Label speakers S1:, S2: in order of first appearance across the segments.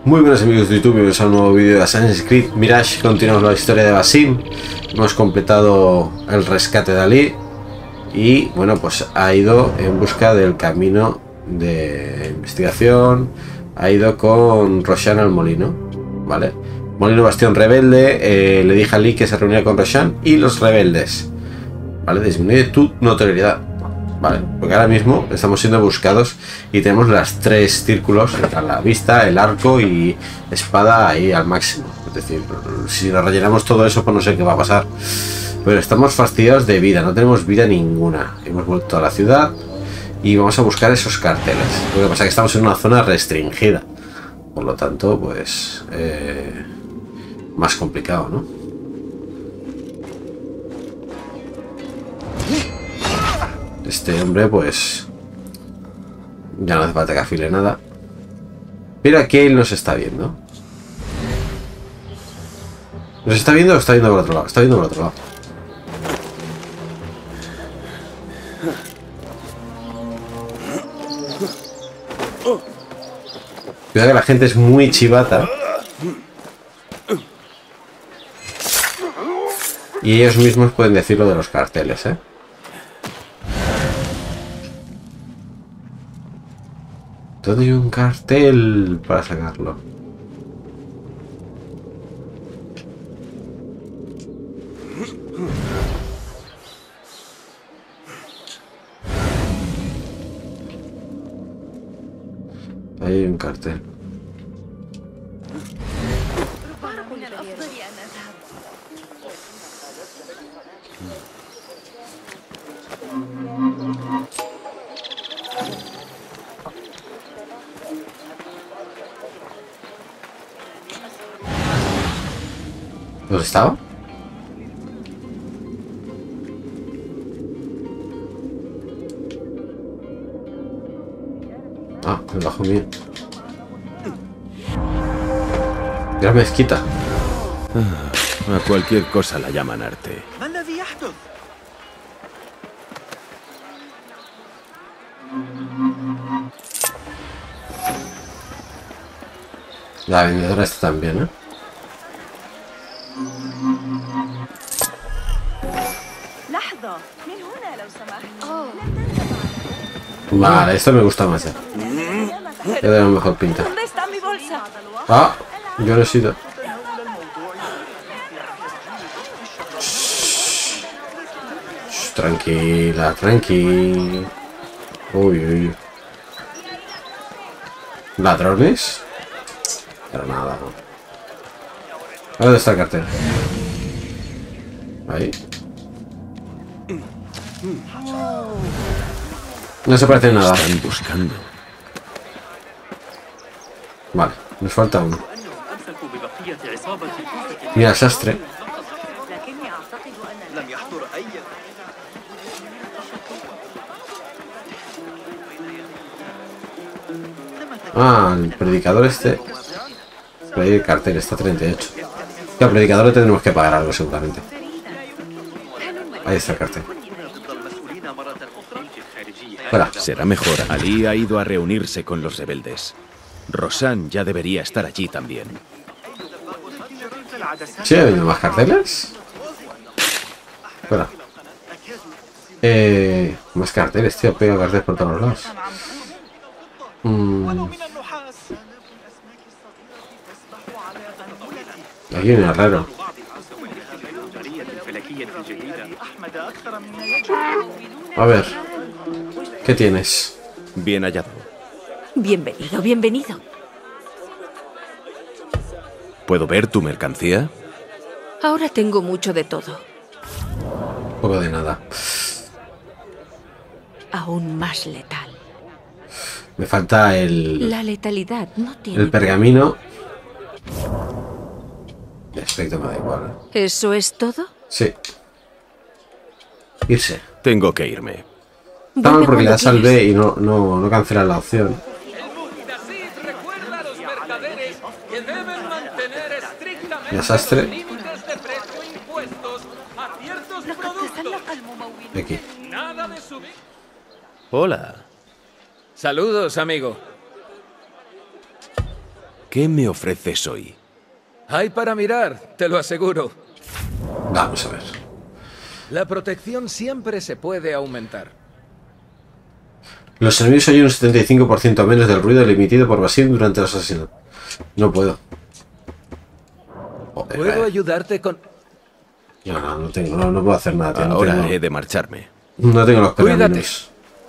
S1: Muy buenos amigos de YouTube, bienvenidos a un nuevo vídeo de Assassin's Creed Mirage. Continuamos la historia de Basim. Hemos completado el rescate de Ali y bueno, pues ha ido en busca del camino de investigación. Ha ido con Roshan al molino, ¿vale? Molino Bastión Rebelde. Le dije a Ali que se reuniera con Roshan y los rebeldes, ¿vale? Disminuye tu notoriedad, ¿vale? Porque ahora mismo estamos siendo buscados y tenemos las tres círculos a la vista, el arco y espada ahí al máximo. Es decir, si nos rellenamos todo eso, pues no sé qué va a pasar. Pero estamos fastidiados de vida, no tenemos vida ninguna. Hemos vuelto a la ciudad y vamos a buscar esos carteles. Lo que pasa es que estamos en una zona restringida. Por lo tanto, pues... más complicado, ¿no? Este hombre, pues... ya no hace falta que afile nada. Pero aquí él nos está viendo. ¿Nos está viendo o está viendo por otro lado? Está viendo por otro lado. Cuidado que la gente es muy chivata. Y ellos mismos pueden decir lo de los carteles, ¿eh? ¿Dónde hay un cartel para sacarlo? Ahí hay un cartel. ¿Dónde estaba? Ah, debajo mío. Gran mezquita.
S2: A cualquier cosa la llaman arte.
S1: La vendedora está también, ¿eh? Vale, esto me gusta más ya. Ya tengo mejor pinta.
S3: ¿Dónde está mi bolsa?
S1: Ah, yo no he sido. Tranquila, tranquila. Uy, uy. ¿Ladrones? Pero nada, no. ¿Dónde está el cartel? Ahí. No se parece en nada.
S2: Están buscando.
S1: Vale, nos falta uno. Mira, el sastre. Ah, el predicador este. Por ahí el cartel está 38. Que al predicador le tendremos que pagar algo seguramente. Ahí está el cartel. Fuera.
S2: Será mejor. Ali ha ido a reunirse con los rebeldes. Roshan ya debería estar allí también.
S1: ¿Sí ha habido más carteles? Fuera. Más carteles, tío. Pega carteles por todos los lados. Aquí viene raro. A ver. ¿Qué tienes?
S2: Bien hallado.
S3: Bienvenido, bienvenido.
S2: ¿Puedo ver tu mercancía?
S3: Ahora tengo mucho de todo.
S1: Poco de nada.
S3: Aún más letal.
S1: Me falta el...
S3: La letalidad no tiene...
S1: el pergamino. El aspecto me da igual.
S3: ¿Eso es todo?
S1: Sí. Irse.
S2: Tengo que irme.
S1: Está mal
S3: Vuelve
S1: porque le das
S3: cuando
S1: al B y no cancela la opción.
S4: Recuerda a los mercaderes que deben mantener estrictamente
S1: Desastre.
S4: los límites de precio e impuestos a ciertos productos.
S1: Aquí.
S4: Nada de subir.
S2: Hola.
S4: Saludos, amigo.
S2: ¿Qué me ofreces hoy?
S4: Hay para mirar, te lo aseguro.
S1: Vamos a ver.
S4: La protección siempre se puede aumentar.
S1: Los enemigos oyen un 75% menos del ruido emitido por Basim durante los asesinatos. No puedo. Joder,
S4: ¿Puedo ayudarte con...?
S1: no tengo, no puedo hacer nada, tío.
S2: Ahora he de marcharme.
S1: No tengo los
S4: Cuídate.
S1: pergaminos.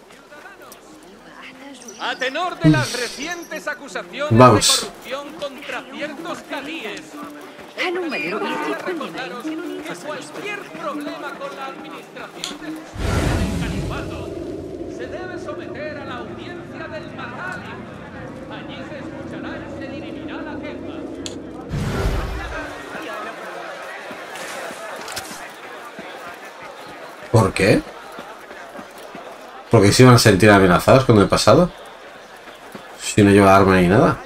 S4: A tenor de las recientes acusaciones
S1: Vamos.
S4: de corrupción contra ciertos cadíes, recordaros que cualquier problema con la administración del califato se debe someter a la audiencia del Mahali. Allí se escuchará y se dirimirá la queja.
S1: ¿Por qué? Porque se iban a sentir amenazados con el pasado. Si no lleva arma ni nada.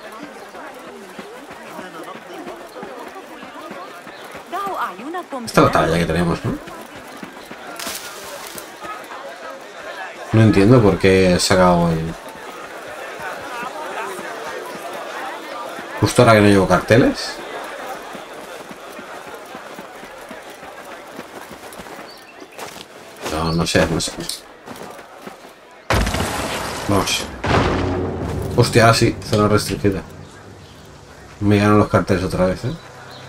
S1: Esta batalla que tenemos, ¿no? No entiendo por qué he sacado el... Justo ahora que no llevo carteles. No sé. Vamos. Hostia, ahora sí, zona restringida. Me ganan los carteles otra vez, ¿eh?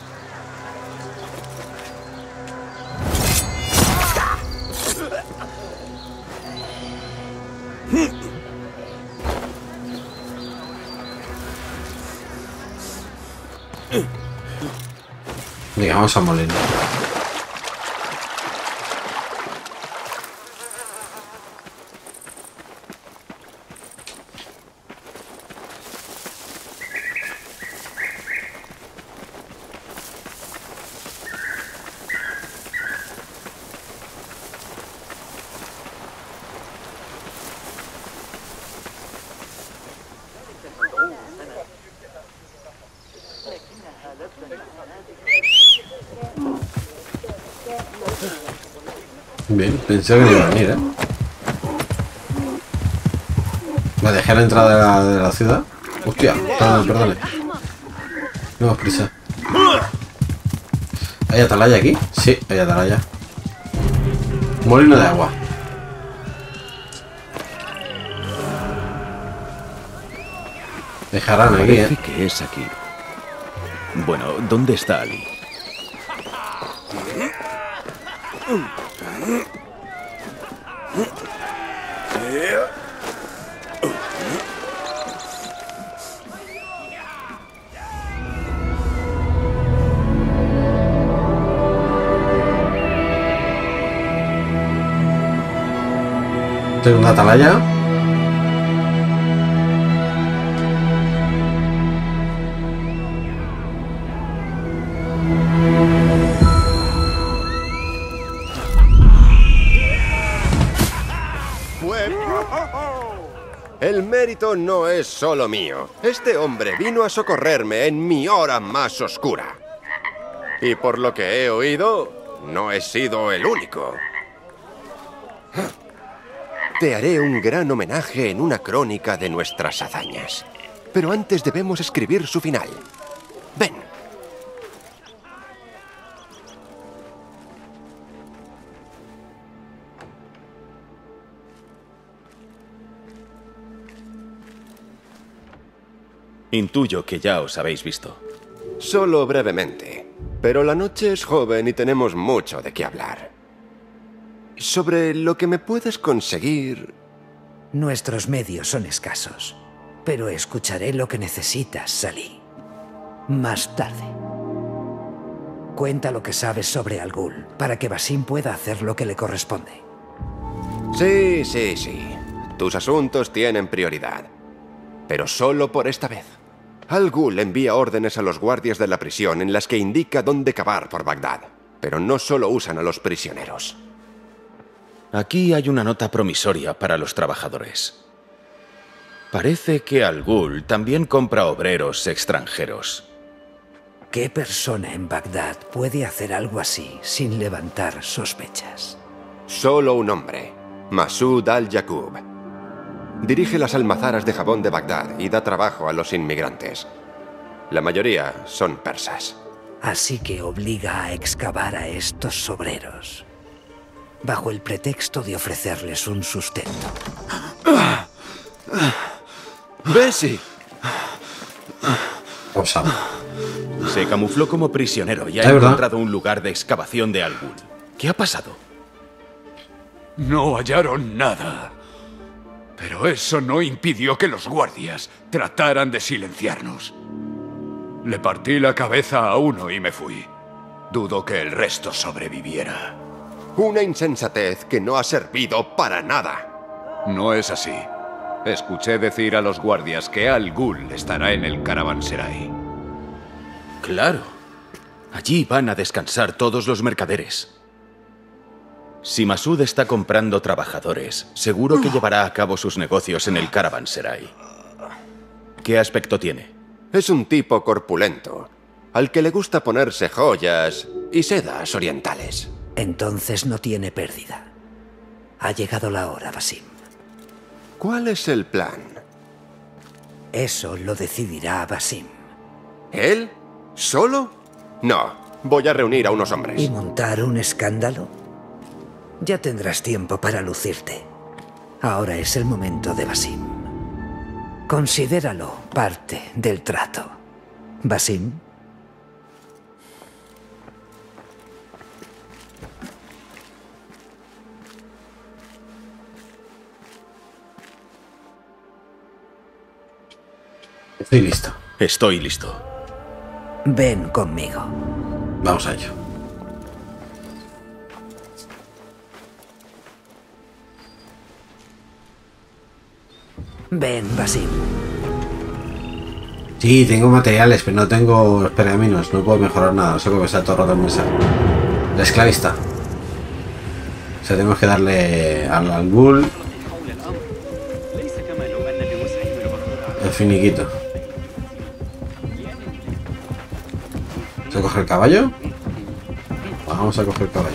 S1: Venga, vamos a molino. Bien, pensé que no iba a venir, ¿eh? Me dejé a la entrada de la ciudad. Hostia, perdone. No más prisa. ¿Hay atalaya aquí? Sí, hay atalaya. Molino de agua. Dejarán aquí,
S2: Parece que es aquí. Bueno, ¿dónde está Ali?
S1: Tengo una atalaya.
S5: El mérito no es solo mío. Este hombre vino a socorrerme en mi hora más oscura. Y por lo que he oído, no he sido el único. Te haré un gran homenaje en una crónica de nuestras hazañas. Pero antes debemos escribir su final. Ven.
S2: Intuyo que ya os habéis visto.
S5: Solo brevemente. Pero la noche es joven y tenemos mucho de qué hablar. Sobre lo que me puedes conseguir...
S6: Nuestros medios son escasos, pero escucharé lo que necesitas, Salih. Más tarde. Cuenta lo que sabes sobre Al Ghul, para que Basim pueda hacer lo que le corresponde.
S5: Sí. Tus asuntos tienen prioridad. Pero solo por esta vez. Al Ghul envía órdenes a los guardias de la prisión en las que indica dónde cavar por Bagdad. Pero no solo usan a los prisioneros.
S2: Aquí hay una nota promisoria para los trabajadores. Parece que Al Ghul también compra obreros extranjeros.
S6: ¿Qué persona en Bagdad puede hacer algo así sin levantar sospechas?
S5: Solo un hombre, Masud al-Yaqub. Dirige las almazaras de jabón de Bagdad y da trabajo a los inmigrantes. La mayoría son persas.
S6: Así que obliga a excavar a estos obreros, bajo el pretexto de ofrecerles un sustento.
S2: ¡Bessie!
S1: Pausa.
S2: Se camufló como prisionero y ha
S1: ¿verdad?
S2: encontrado un lugar de excavación de Al Ghul. ¿Qué ha pasado?
S7: No hallaron nada. Pero eso no impidió que los guardias trataran de silenciarnos. Le partí la cabeza a uno y me fui. Dudo que el resto sobreviviera.
S5: Una insensatez que no ha servido para nada.
S7: No es así. Escuché decir a los guardias que Al Ghul estará en el Caravanserai.
S2: Claro. Allí van a descansar todos los mercaderes. Si Masud está comprando trabajadores, seguro que llevará a cabo sus negocios en el Caravanserai. ¿Qué aspecto tiene?
S5: Es un tipo corpulento, al que le gusta ponerse joyas y sedas orientales.
S6: Entonces no tiene pérdida. Ha llegado la hora, Basim.
S5: ¿Cuál es el plan?
S6: Eso lo decidirá Basim.
S5: ¿Él? ¿Solo? No, voy a reunir a unos
S6: ¿Y
S5: hombres.
S6: montar un escándalo? Ya tendrás tiempo para lucirte. Ahora es el momento de Basim. Considéralo parte del trato. Basim.
S1: Estoy listo.
S2: Estoy listo.
S6: Ven conmigo.
S1: Vamos a ello.
S6: Ven, Basim.
S1: Sí, tengo materiales, pero no tengo pergaminos. No puedo mejorar nada. No sé cómo está todo el rato el mensaje. La esclavista. O sea, tenemos que darle al Ghul el finiquito. ¿Se coge el caballo? Vamos a coger el caballo.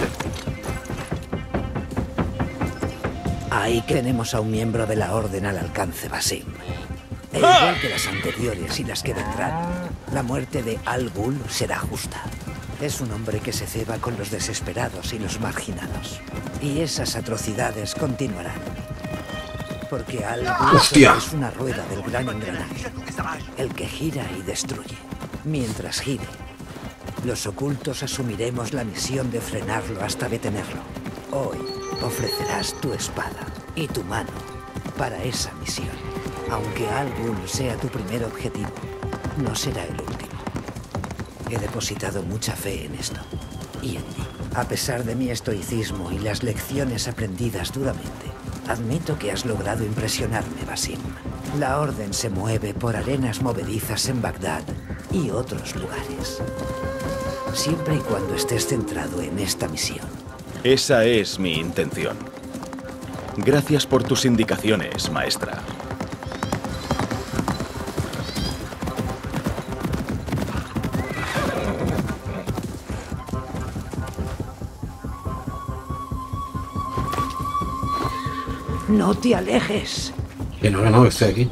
S6: Ahí tenemos a un miembro de la Orden al alcance, Basim. E igual que las anteriores y las que vendrán, la muerte de Al Ghul será justa. Es un hombre que se ceba con los desesperados y los marginados. Y esas atrocidades continuarán. Porque Al Ghul
S1: ¡Hostia!
S6: es una rueda del gran engranaje, el que gira y destruye. Mientras gire, los ocultos asumiremos la misión de frenarlo hasta detenerlo. Hoy ofrecerás tu espada y tu mano para esa misión. Aunque Al Ghul sea tu primer objetivo, no será el último. He depositado mucha fe en esto y en ti. A pesar de mi estoicismo y las lecciones aprendidas duramente, admito que has logrado impresionarme, Basim. La Orden se mueve por arenas movedizas en Bagdad y otros lugares. Siempre y cuando estés centrado en esta misión.
S2: Esa es mi intención. Gracias por tus indicaciones, maestra.
S6: ¡No te alejes!
S1: Que no, estoy aquí.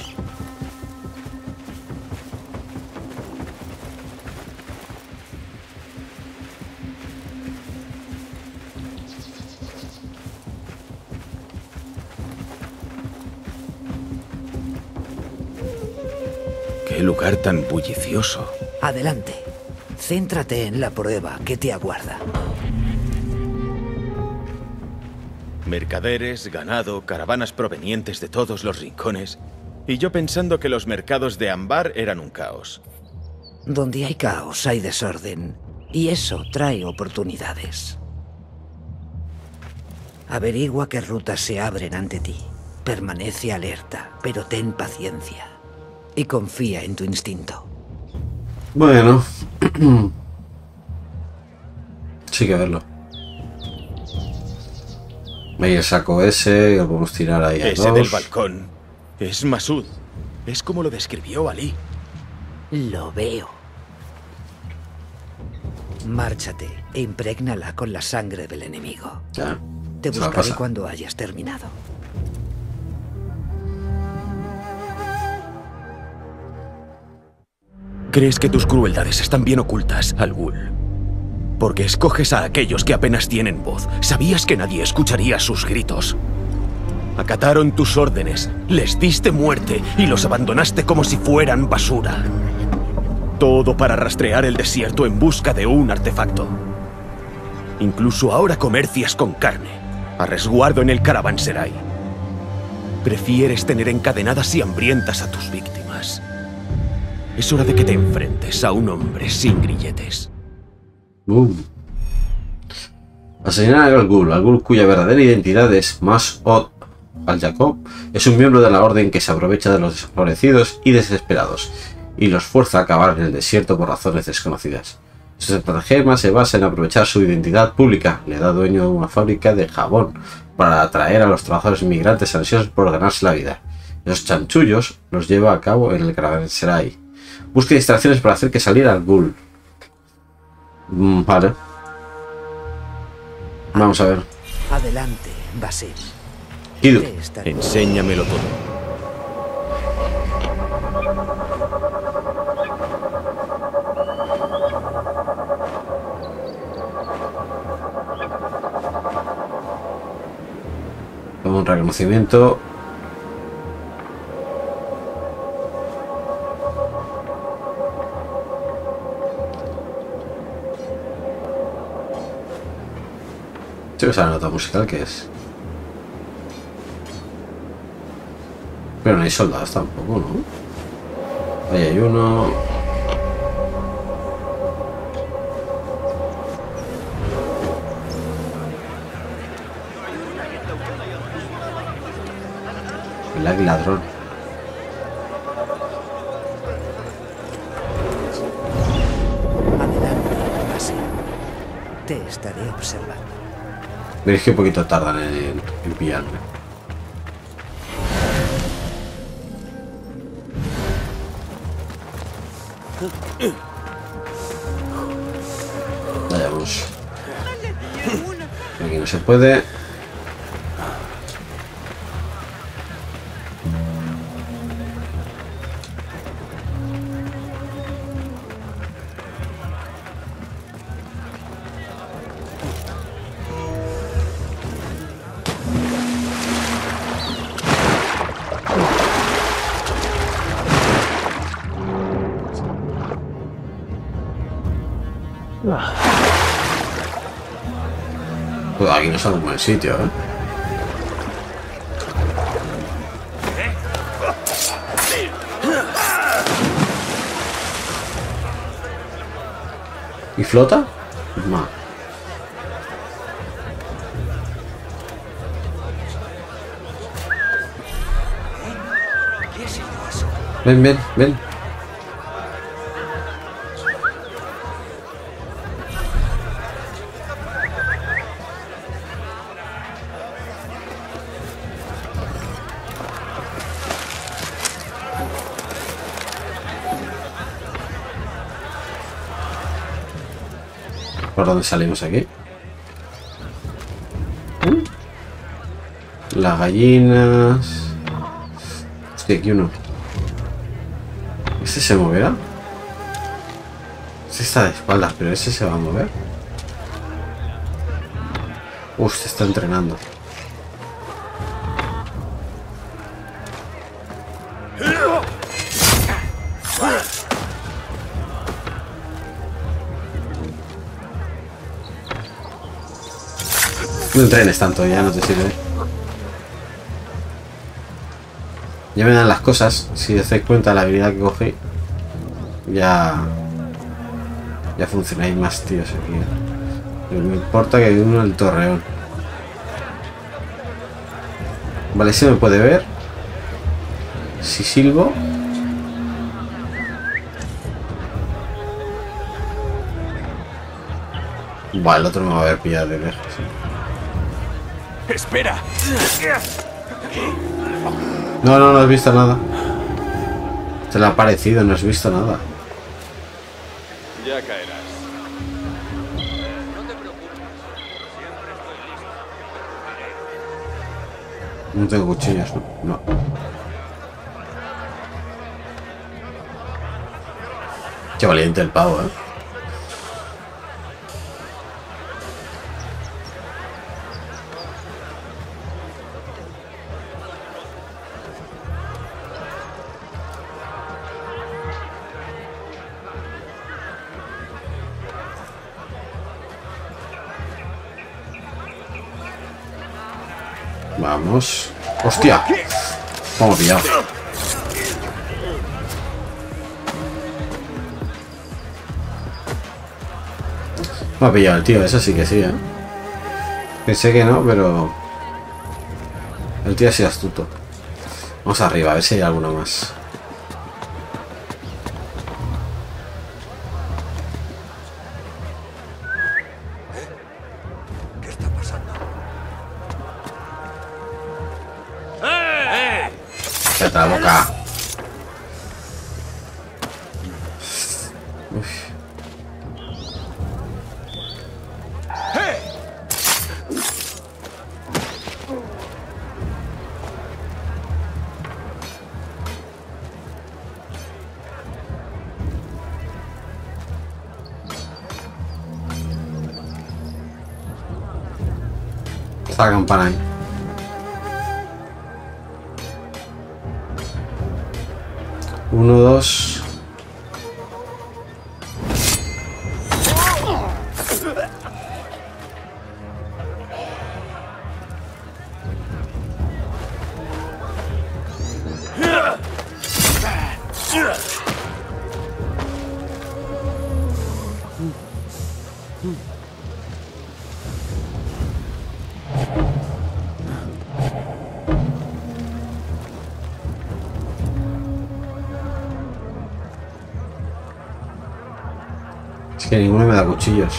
S2: ¡Qué lugar tan bullicioso!
S6: Adelante. Céntrate en la prueba que te aguarda.
S2: Mercaderes, ganado, caravanas provenientes de todos los rincones. Y yo pensando que los mercados de Ambar eran un caos.
S6: Donde hay caos hay desorden. Y eso trae oportunidades. Averigua qué rutas se abren ante ti. Permanece alerta, pero ten paciencia. Y confía en tu instinto.
S1: Bueno. Sí que verlo. Ahí el saco ese, lo podemos tirar ahí a
S2: Ese
S1: dos.
S2: del balcón es Masud. Es como lo describió Ali.
S6: Lo veo. Márchate e imprégnala con la sangre del enemigo.
S1: Ya,
S6: Te
S1: se va a
S6: buscaré
S1: pasar.
S6: cuando hayas terminado.
S2: Crees que tus crueldades están bien ocultas, Al-Ghul. Porque escoges a aquellos que apenas tienen voz. Sabías que nadie escucharía sus gritos. Acataron tus órdenes, les diste muerte y los abandonaste como si fueran basura. Todo para rastrear el desierto en busca de un artefacto. Incluso ahora comercias con carne, a resguardo en el caravanserai. Prefieres tener encadenadas y hambrientas a tus víctimas. Es hora de que te enfrentes a un hombre sin grilletes.
S1: Boom. Asesinar a Al-Ghul. Al-Ghul, cuya verdadera identidad es Mas'ud Al-Yaqub, es un miembro de la orden que se aprovecha de los desfavorecidos y desesperados y los fuerza a acabar en el desierto por razones desconocidas. Su estratagema se basa en aprovechar su identidad pública. Le da dueño de una fábrica de jabón para atraer a los trabajadores inmigrantes ansiosos por ganarse la vida. Los chanchullos los lleva a cabo en el caravanserai. Busca distracciones para hacer que saliera Al-Ghul. Vale. Vamos a ver.
S6: Adelante, Basim.
S1: Kidu.
S2: Enséñamelo todo.
S1: Como un reconocimiento. Esa nota musical que es. Pero no hay soldados tampoco, ¿no? Ahí hay uno. El ladrón.
S6: Adelante, Basim. Te estaré observando.
S1: Veréis que un poquito tardan en pillarme. Vayamos. Aquí no se puede. Pues aquí no es un buen sitio, ¿eh? ¿Y flota? No. Ven, ven, ven. ¿Por dónde salimos aquí? Las gallinas. Hostia, aquí uno. ¿Ese se moverá? Ese está de espaldas, pero ese se va a mover. Se está entrenando. No entrenes tanto, ya no te sirve. Ya me dan las cosas. Si os dais cuenta de la habilidad que cogí, ya funcionáis más, tíos, aquí. Pero me importa que hay uno en el torreón. Vale, se me puede ver. Si silbo. Vale, el otro me va a haber pillado de lejos.
S2: ¡Espera!
S1: No has visto nada. Te lo ha parecido, no has visto nada.
S2: Ya caerás.
S1: No tengo cuchillos, no. Qué valiente el pavo, ¿eh? Vamos. ¡Hostia! Vamos pillado. Me ha pillado el tío, eso sí que sí, ¿eh? Pensé que no, pero... El tío ha sido astuto. Vamos arriba, a ver si hay alguno más.
S5: ¿Qué está pasando?
S1: ¡Cállate la boca! Uf. Está la campana ahí. Uno, dos. Es que ninguno me da cuchillos.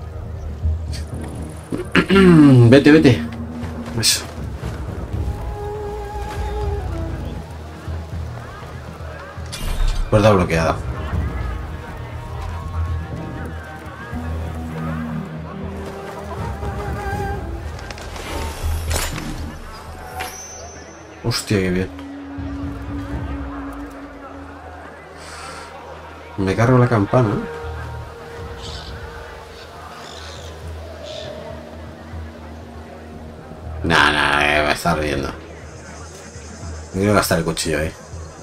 S1: Vete, vete. Eso. Puerta bloqueada. Hostia, qué bien. Me cargo la campana. Nah, me está riendo. No quiero gastar el cuchillo ahí.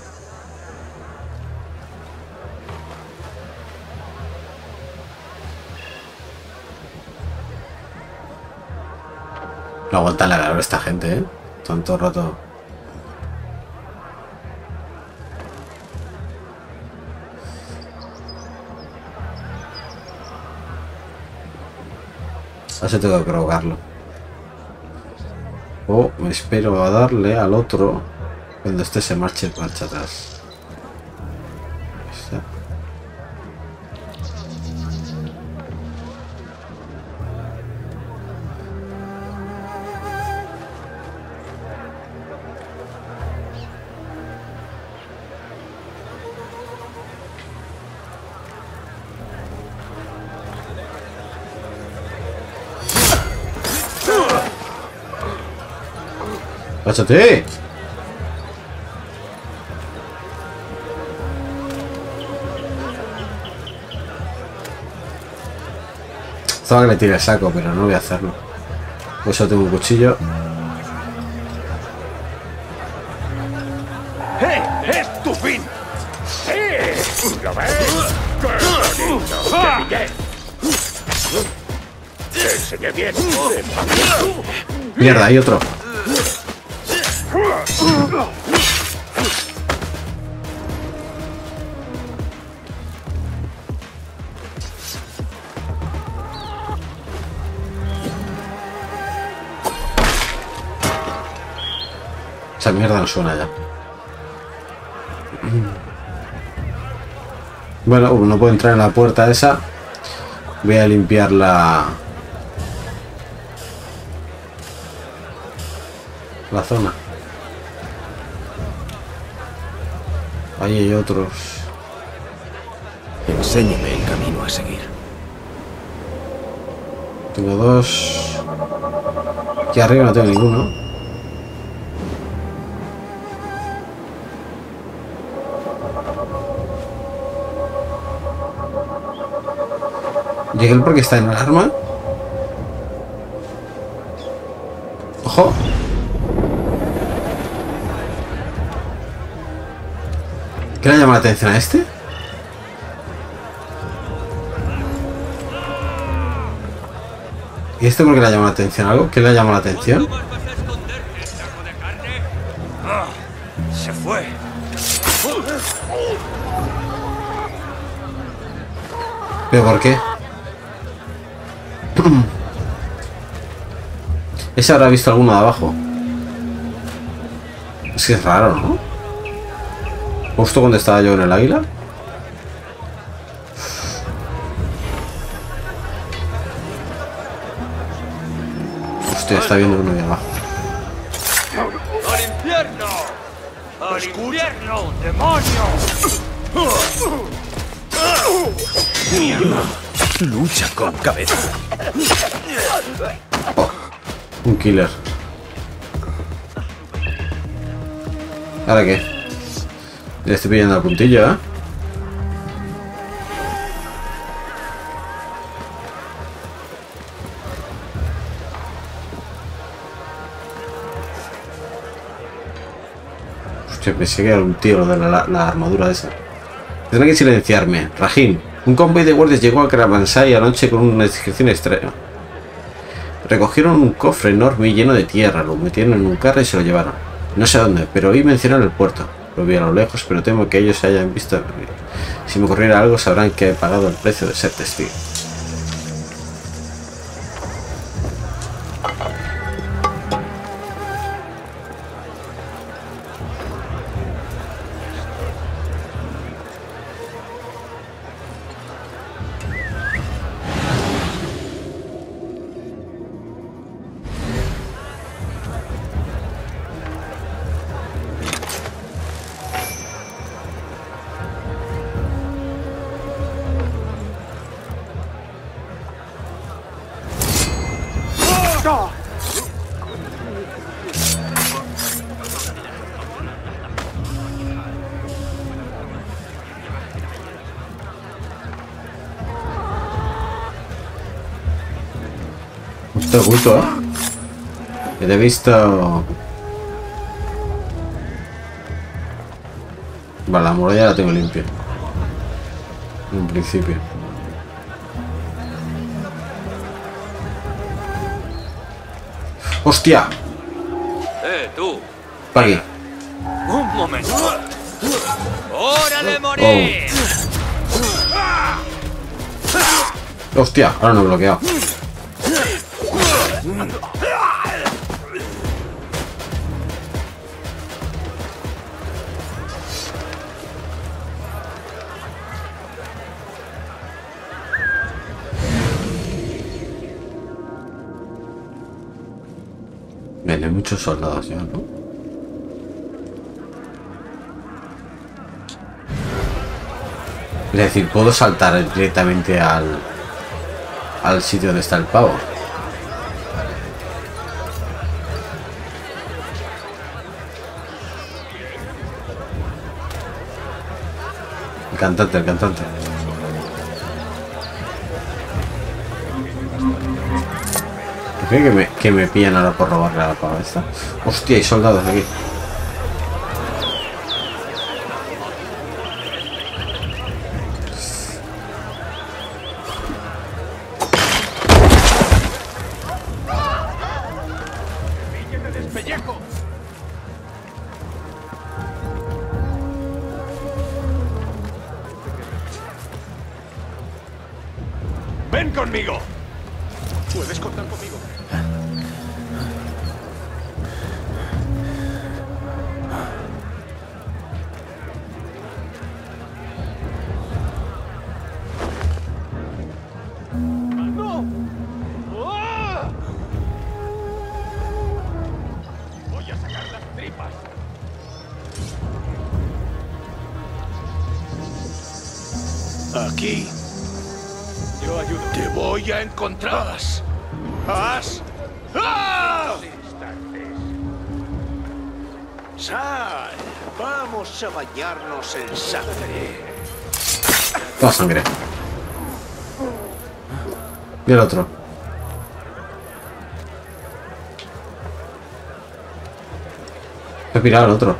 S1: No aguanta la calor esta gente, ¿eh? Tanto rato. Así tengo que provocarlo. O me espero a darle al otro cuando este se marche marcha atrás. Está. ¡Páchate! Estaba que le tire el saco, pero no voy a hacerlo. Pues yo tengo un cuchillo.
S8: ¡Es tu fin! ¡Sí! ¿Lo ves? ¡Qué bonito! ¡Te pillé! ¡Te enseñé bien!
S1: Mierda, hay otro. Esa mierda no suena ya. Bueno, no puedo entrar en la puerta esa. Voy a limpiar la zona. Ahí hay otros.
S2: Enséñeme el camino a seguir.
S1: Tengo dos. Aquí arriba no tengo ninguno. Llega él porque está en alarma. ¡Ojo! ¿Qué le llama la atención a este? ¿Y este por qué le llama la atención? ¿Algo? ¿Qué le llama la atención?
S8: Se fue.
S1: ¿Pero por qué? Ese habrá visto alguno de abajo. Es que es raro, ¿no? Justo cuando estaba yo en el águila. Hostia, está viendo uno de abajo.
S8: ¡Al infierno! ¡Al infierno, demonio!
S2: Lucha con cabeza.
S1: Oh, un killer. ¿Ahora qué? Le estoy pillando el puntillo, ¿eh? Hostia, pensé que era un tío de la armadura esa. Tendrá que silenciarme. Rahim, un convoy de guardias llegó a Caravansary anoche con una descripción extraña. Recogieron un cofre enorme y lleno de tierra, lo metieron en un carro y se lo llevaron. No sé dónde, pero oí mencionar el puerto. Lo vi a lo lejos, pero temo que ellos se hayan visto. Si me ocurriera algo, sabrán que he pagado el precio de ser testigo. Está oculto, ¿eh? Que te he visto. Vale, la muralla la tengo limpia. En principio. ¡Hostia!
S8: Tú.
S1: Para aquí.
S8: Un momento. ¡Hora de morir!
S1: ¡Hostia! Ahora no he bloqueado. Hay muchos soldados ya, ¿no? Es decir, puedo saltar directamente al sitio donde está el pavo. El cantante, el cantante. Creo que me pillan ahora por robarle a la pava esta. Hostia, hay soldados aquí.
S8: ¡Ven conmigo! Puedes contar conmigo. ¡No! ¡Ah! Voy a sacar las tripas. Aquí. Yo ayudo. Te voy a encontrar. ¡Has! ¡Ah! ¡Sal! Vamos a bañarnos en sangre.
S1: Toda sangre. Y el otro. Se ha pirado el otro.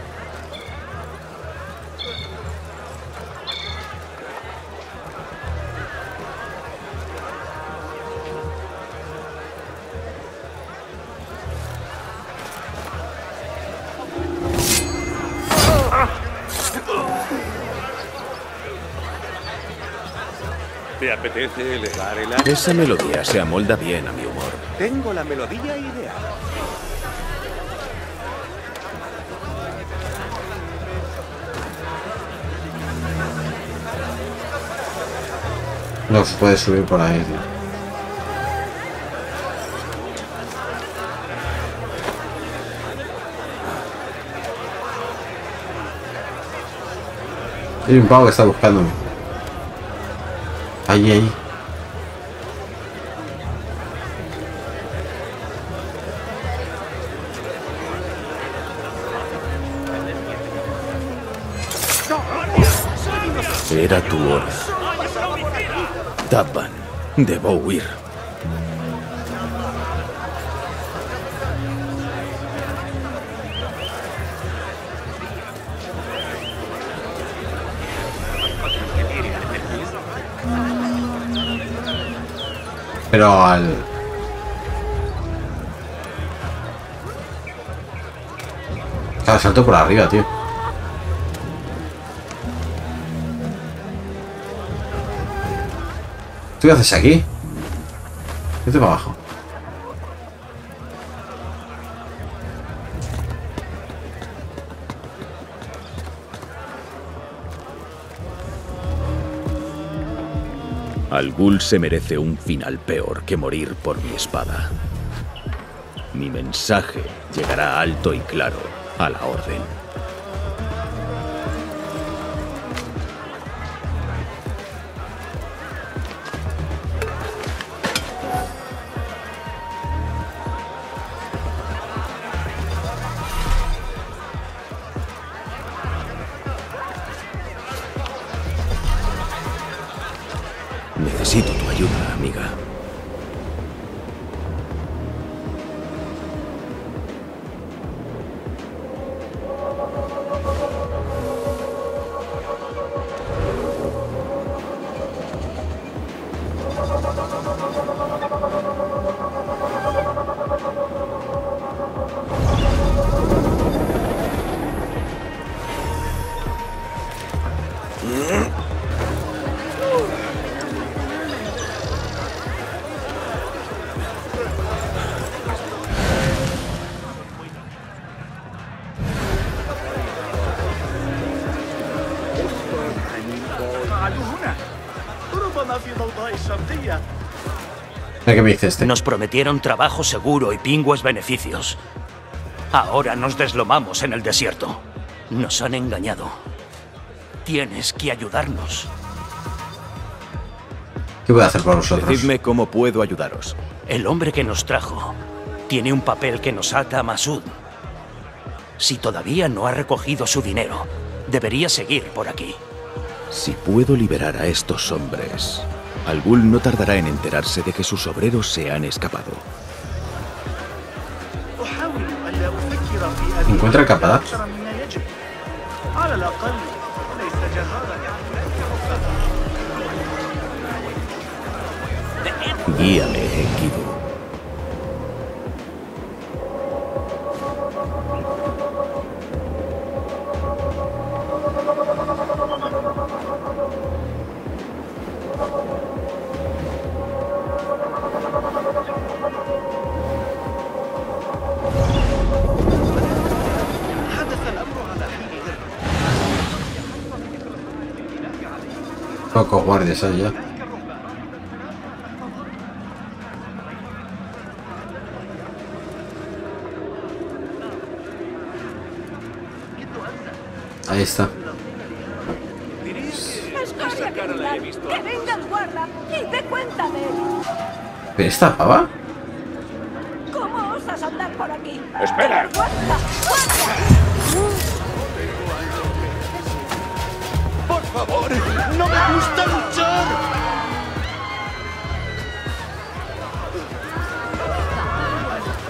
S8: ¿Te apetece elevar el arma?
S2: Esa melodía se amolda bien a mi humor.
S8: Tengo la melodía ideal.
S1: No se puede subir por ahí, tío. Hay un pavo que está buscándome. Ahí, ahí.
S2: Era tu hora. Taban, debo huir.
S1: Pero al... Claro, salto por arriba, tío. ¿Tú qué haces aquí? Vete para abajo.
S2: Algul se merece un final peor que morir por mi espada. Mi mensaje llegará alto y claro a la Orden. Necesito tu ayuda, amiga.
S1: ¿Qué me dice este?
S9: Nos prometieron trabajo seguro y pingües beneficios. Ahora nos deslomamos en el desierto. Nos han engañado. Tienes que ayudarnos.
S1: ¿Qué voy a hacer por vosotros?
S2: Decidme cómo puedo ayudaros.
S9: El hombre que nos trajo tiene un papel que nos ata a Masud. Si todavía no ha recogido su dinero, debería seguir por aquí.
S2: Si puedo liberar a estos hombres, Algul no tardará en enterarse de que sus obreros se han escapado.
S1: ¿Encuentra el capataz?
S2: Guíame, Enkidu.
S1: Pocos guardias hay ya. Ahí está.
S10: ¡Que venga el guarda y dé cuenta de él!
S1: ¿Pero esta pava?
S10: ¿Cómo osas andar por aquí?
S8: ¡Espera!
S10: ¡Guarda!
S8: ¡Por favor! ¡No me gusta luchar!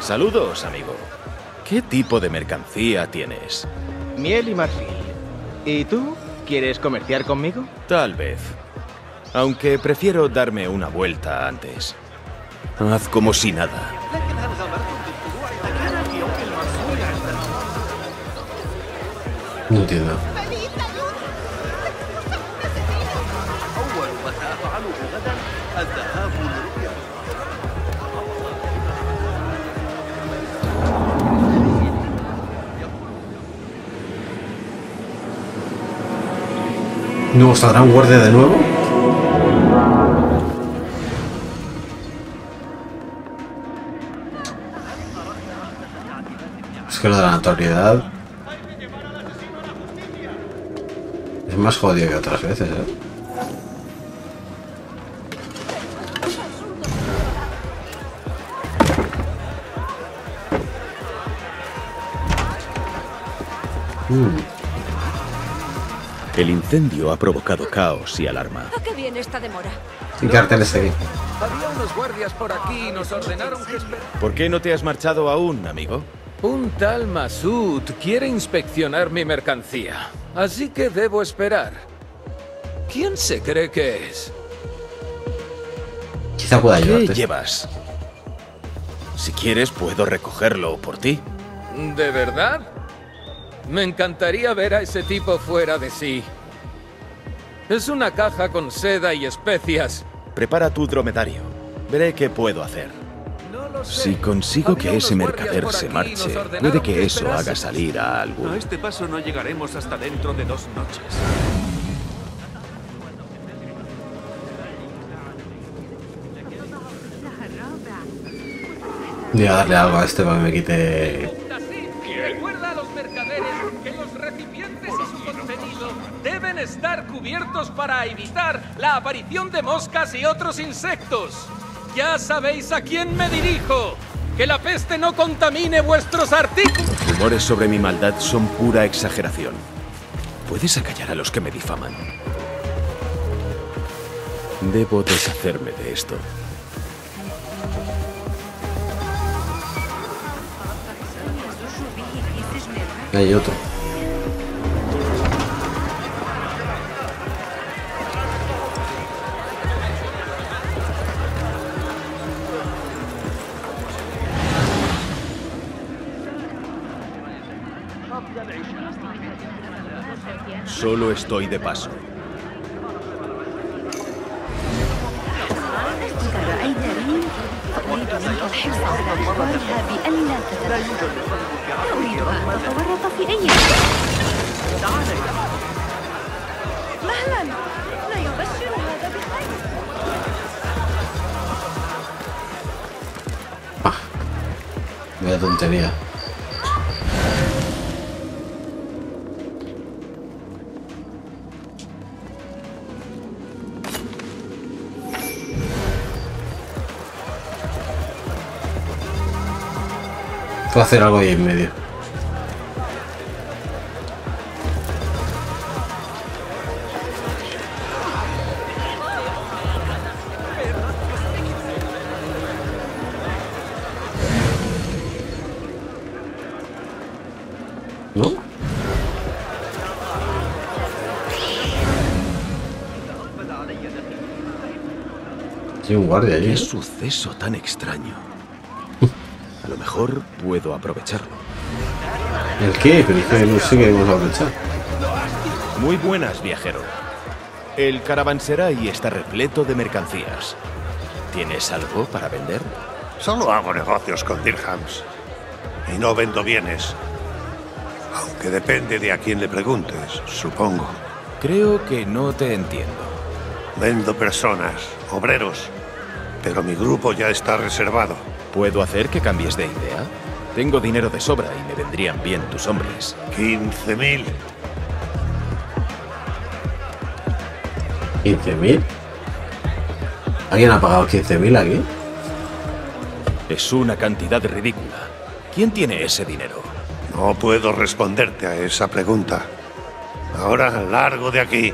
S2: Saludos, amigo. ¿Qué tipo de mercancía tienes?
S11: Miel y marfil. ¿Y tú? ¿Quieres comerciar conmigo?
S2: Tal vez. Aunque prefiero darme una vuelta antes. Haz como si nada.
S1: No entiendo. ¿No saldrá un guardia de nuevo? Es que lo de la notoriedad es más jodido que otras veces, ¿eh?
S2: El incendio ha provocado caos y alarma.
S3: ¿A qué viene esta demora?
S1: Sin carteles aquí.
S4: Había unos guardias por aquí y nos ordenaron que esperáramos.
S2: ¿Por qué no te has marchado aún, amigo?
S4: Un tal Masud quiere inspeccionar mi mercancía, así que debo esperar. ¿Quién se cree que es?
S1: Quizá pueda
S2: ¿Qué
S1: ayudarte.
S2: llevas? Si quieres, puedo recogerlo por ti.
S4: ¿De verdad? Me encantaría ver a ese tipo fuera de sí. Es una caja con seda y especias.
S2: Prepara tu dromedario. Veré qué puedo hacer. Si consigo que ese mercader se marche, puede que eso haga salir a algún.
S8: A este paso no llegaremos hasta dentro de 2 noches.
S1: Voy a darle algo a este para que me quite.
S4: Recuerda a los mercaderes que los recipientes y su contenido deben estar cubiertos para evitar la aparición de moscas y otros insectos. Ya sabéis a quién me dirijo. Que la peste no contamine vuestros artículos.
S2: Los rumores sobre mi maldad son pura exageración. ¿Puedes acallar a los que me difaman? Debo deshacerme de esto.
S1: Hay otro.
S2: Solo estoy de paso.
S10: رأيت ريم أريد منك الحرص على إخبارها بأن لا تتبع. لا أريدها أن تتورط في أي شيء. مهلا، لا يبشر هذا بخير.
S1: Vaya tontería. Puedo hacer algo ahí en medio. ¿No? Sí, un guardia allí.
S2: ¿Qué suceso tan extraño? A lo mejor puedo aprovecharlo.
S1: ¿El qué? Pero es que no sé qué vamos a aprovechar.
S2: Muy buenas, viajero. El caravanserai está repleto de mercancías. ¿Tienes algo para vender?
S8: Solo hago negocios con dirhams. Y no vendo bienes. Aunque depende de a quién le preguntes, supongo.
S2: Creo que no te entiendo.
S8: Vendo personas, obreros. Pero mi grupo ya está reservado.
S2: ¿Puedo hacer que cambies de idea? Tengo dinero de sobra y me vendrían bien tus hombres.
S8: 15.000.
S1: ¿15.000? ¿Alguien ha pagado 15.000 aquí?
S2: Es una cantidad ridícula. ¿Quién tiene ese dinero?
S8: No puedo responderte a esa pregunta. Ahora largo de aquí.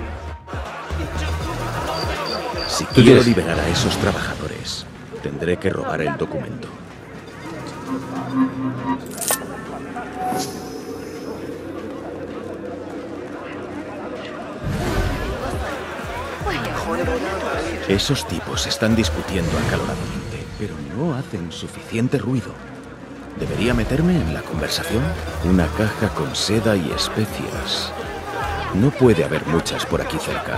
S2: Si quiero liberar a esos trabajadores, tendré que robar el documento. Esos tipos están discutiendo acaloradamente, pero no hacen suficiente ruido. ¿Debería meterme en la conversación? Una caja con seda y especias. No puede haber muchas por aquí cerca.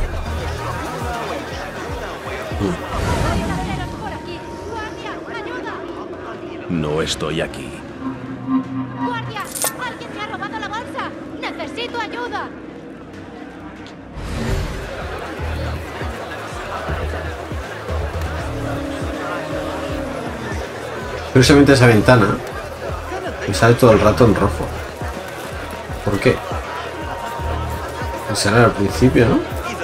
S2: No estoy aquí.
S12: ¡Guardia! ¡Alguien me ha robado la bolsa! ¡Necesito ayuda!
S1: Curiosamente esa ventana me sale todo el rato en rojo. ¿Por qué? Será al principio, ¿no?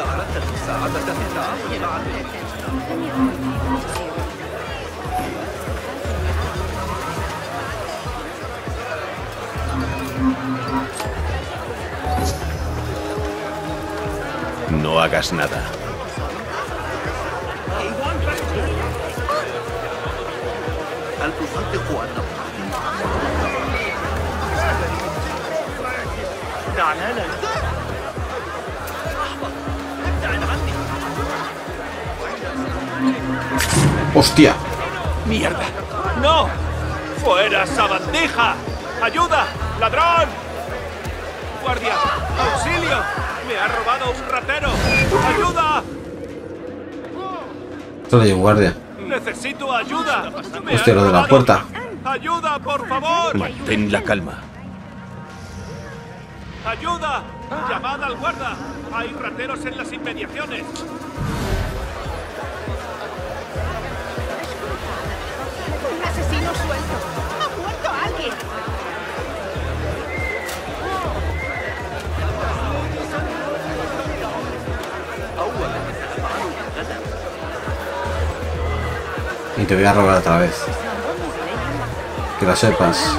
S2: No hagas nada.
S1: ¡Hostia!
S13: ¡Mierda! ¡No! ¡Fuera, sabandija! ¡Ayuda! ¡Ladrón! ¡Guardia! ¡Auxilio! ¡Me ha robado un ratero! ¡Ayuda!
S1: Esto le dio un guardia.
S13: ¡Necesito ayuda! ¡Me
S1: Hostia,
S13: han
S1: lo de la
S13: robado!
S1: puerta.
S13: ¡Ayuda, por favor!
S2: Mantén la calma.
S13: ¡Ayuda! ¡Llamad al guarda! ¡Hay rateros en las inmediaciones!
S12: ¡Un asesino suelto! ¡Ha muerto alguien!
S1: Y te voy a robar otra vez. Que lo sepas.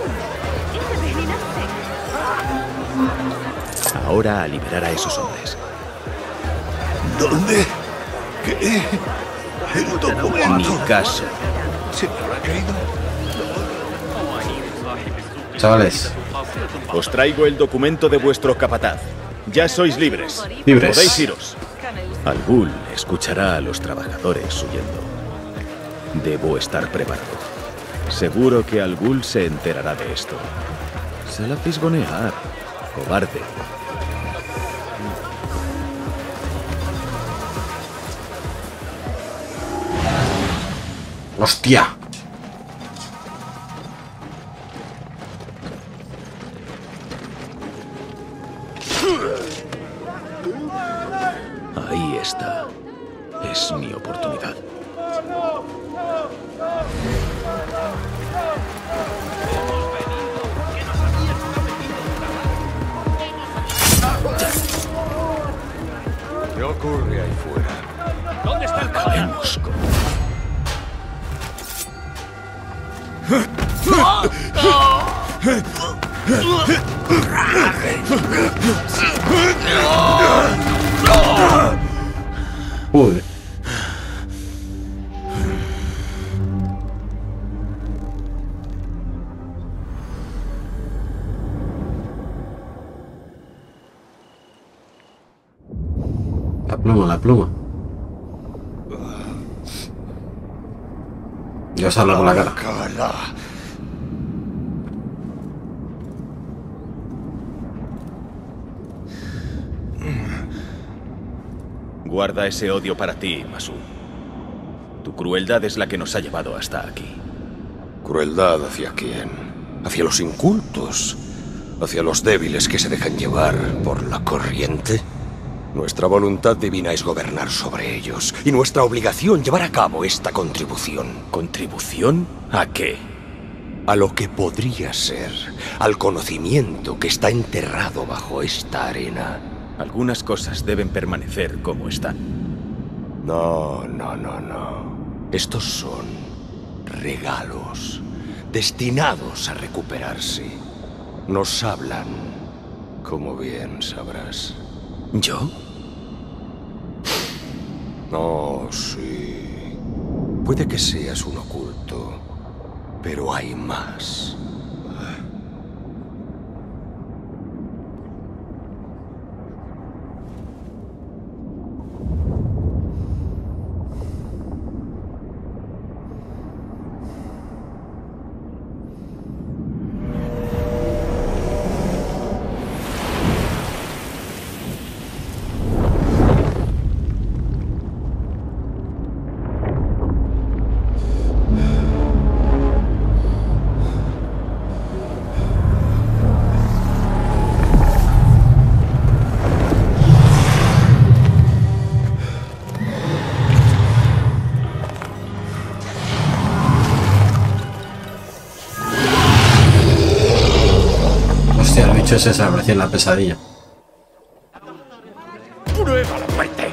S2: Ahora a liberar a esos hombres.
S8: ¿Dónde? ¿Qué? El documento.
S2: Ni caso.
S8: ¿Se me habrá caído?
S1: Chavales.
S2: Os traigo el documento de vuestro capataz. Ya sois libres.
S1: Libres.
S2: Podéis iros. Al-Ghul escuchará a los trabajadores huyendo. Debo estar preparado. Seguro que Al-Ghul se enterará de esto. Se la fisgonear. Cobarde.
S1: ¡Hostia!
S2: Ahí está. Es mi oportunidad.
S8: ¿Qué ocurre ahí fuera?
S13: ¿Dónde está el padre?
S2: Acabemos con...
S1: Uy. La pluma, la pluma. Ya os habla con la cara.
S2: Guarda ese odio para ti, Masud. Tu crueldad es la que nos ha llevado hasta aquí.
S14: ¿Crueldad hacia quién? ¿Hacia los incultos? ¿Hacia los débiles que se dejan llevar por la corriente? Nuestra voluntad divina es gobernar sobre ellos, y nuestra obligación llevar a cabo esta contribución.
S2: ¿Contribución? ¿A qué?
S14: A lo que podría ser, al conocimiento que está enterrado bajo esta arena.
S2: Algunas cosas deben permanecer como están.
S14: No. Estos son regalos, destinados a recuperarse. Nos hablan, como bien sabrás.
S2: ¿Yo?
S14: No, sí. Puede que seas un oculto, Pero hay más.
S1: Ese se apareció en la pesadilla.
S7: ¡Prueba la muerte!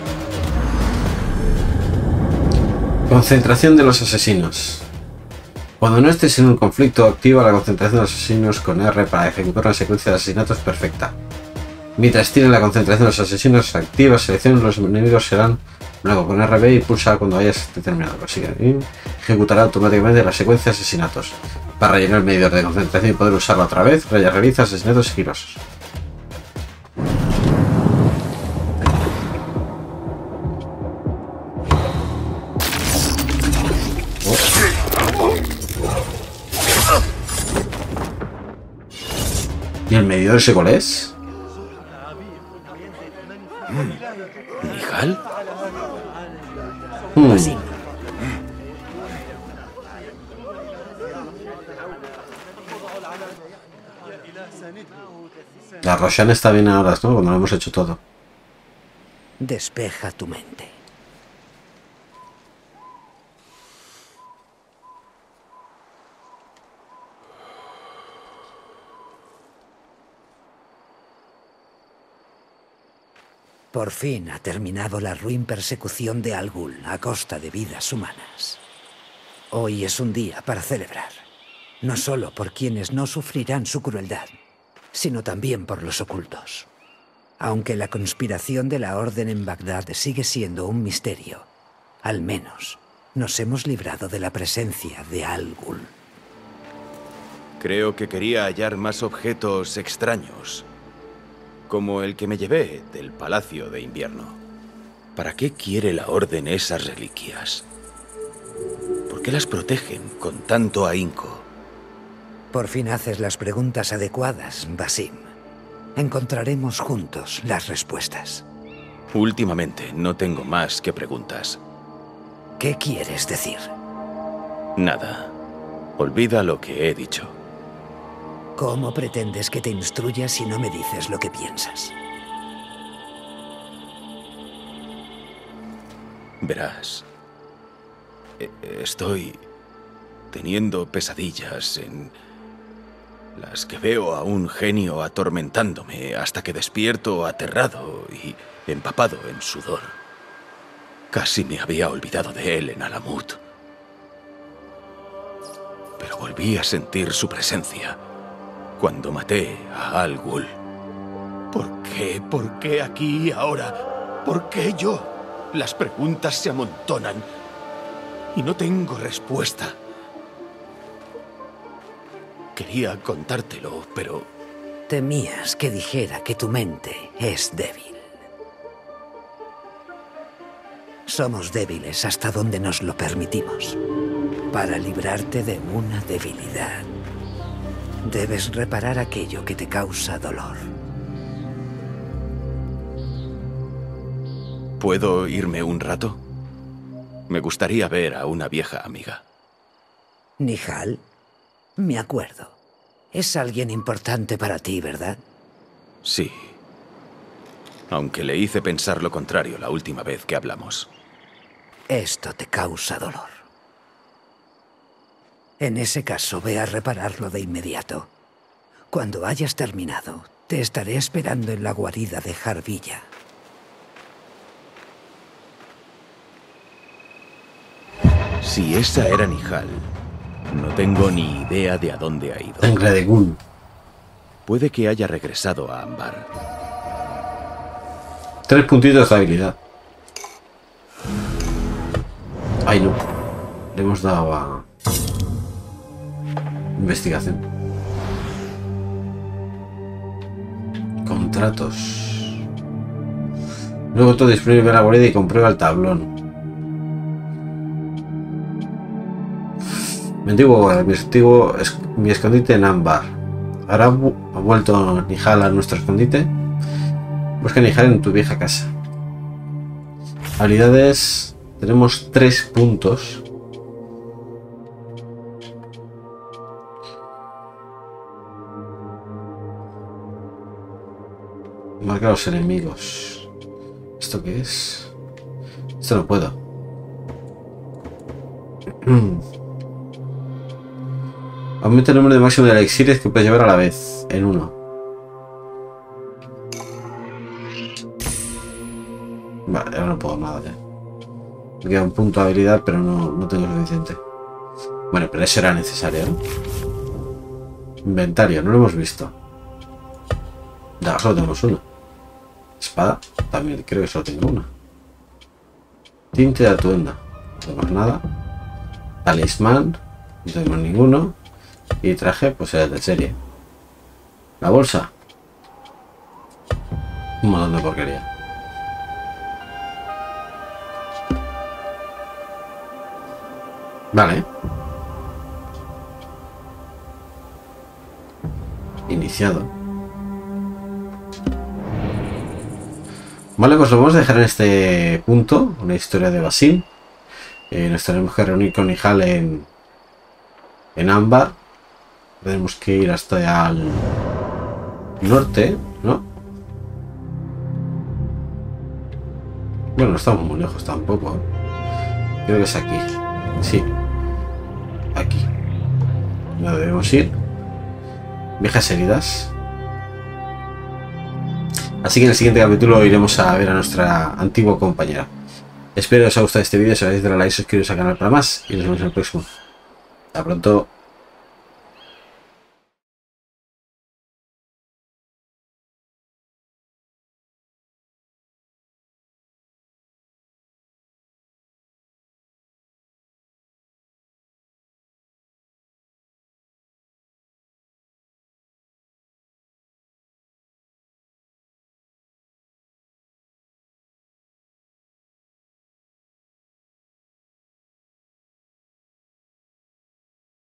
S1: Concentración de los asesinos. Cuando no estés en un conflicto, activa la concentración de los asesinos con R para ejecutar una secuencia de asesinatos perfecta. Mientras tiene la concentración de los asesinos activa, selecciona los enemigos serán luego con RB y pulsa cuando hayas determinado. Así que ejecutará automáticamente la secuencia de asesinatos. Para rellenar el medidor de concentración y poder usarlo otra vez, realiza asesinatos sigilosos. ¿Y el medidor ese cuál es?
S2: ¿Nihal?
S1: La Roshan está bien ahora, ¿no? Cuando lo hemos hecho todo.
S6: Despeja tu mente. Por fin ha terminado la ruin persecución de Al Ghul a costa de vidas humanas. Hoy es un día para celebrar, no solo por quienes no sufrirán su crueldad, sino también por los ocultos. Aunque la conspiración de la Orden en Bagdad sigue siendo un misterio, al menos nos hemos librado de la presencia de Al Ghul.
S2: Creo que quería hallar más objetos extraños, como el que me llevé del Palacio de Invierno. ¿Para qué quiere la Orden esas reliquias? ¿Por qué las protegen con tanto ahínco?
S6: Por fin haces las preguntas adecuadas, Basim. Encontraremos juntos las respuestas.
S2: Últimamente no tengo más que preguntas.
S6: ¿Qué quieres decir?
S2: Nada. Olvida lo que he dicho.
S6: ¿Cómo pretendes que te instruya si no me dices lo que piensas?
S2: Verás. Estoy teniendo pesadillas en las que veo a un genio atormentándome hasta que despierto aterrado y empapado en sudor. Casi me había olvidado de él en Alamut. Pero volví a sentir su presencia cuando maté a Al Ghul. ¿Por qué? ¿Por qué aquí y ahora? ¿Por qué yo? Las preguntas se amontonan y no tengo respuesta. Quería contártelo, pero...
S6: Temías que dijera que tu mente es débil. Somos débiles hasta donde nos lo permitimos. Para librarte de una debilidad, debes reparar aquello que te causa dolor.
S2: ¿Puedo irme un rato? Me gustaría ver a una vieja amiga.
S6: Nihal, me acuerdo. Es alguien importante para ti, ¿verdad?
S2: Sí. Aunque le hice pensar lo contrario la última vez que hablamos.
S6: Esto te causa dolor. En ese caso, ve a repararlo de inmediato. Cuando hayas terminado, te estaré esperando en la guarida de Jarbilla.
S2: Si esa era Nihal, no tengo ni idea de a dónde ha ido.
S1: Sangre de Ghul.
S2: Puede que haya regresado a Ambar.
S1: 3 puntitos de habilidad. Ay, no. Le hemos dado a... Investigación. Contratos. Luego todo disponible la boleta y comprueba el tablón. Mi escondite en Ámbar. Ahora ha vuelto Nihal a nuestro escondite. Busca Nihal en tu vieja casa. Habilidades. Tenemos 3 puntos. Marca a los enemigos. ¿Esto qué es? Esto no puedo. Aumenta el número de máximo de elixires que puedes llevar a la vez. En 1. Vale, ahora no puedo nada ya. Me queda un punto de habilidad, pero no tengo suficiente. Bueno, pero eso era necesario, ¿no? Inventario, no lo hemos visto. Ya, solo tenemos uno. Espada, también creo que solo tengo una. Tinte de atuenda, no tenemos nada. Talismán, no tenemos ninguno. Y traje, pues era de serie. La bolsa. Un montón de porquería. Vale. Iniciado. Vale, pues lo vamos a dejar en este punto. Una historia de Basim. Nos tenemos que reunir con Nihal en Ámbar. Tenemos que ir hasta al norte, ¿no? Bueno, no estamos muy lejos tampoco. Creo que es aquí. Sí. Aquí. No debemos ir. Viejas heridas. Así que en el siguiente capítulo iremos a ver a nuestra antigua compañera. Espero que os haya gustado este vídeo. Si os darle like, suscribiros al canal para más. Y nos vemos en el próximo. Hasta pronto.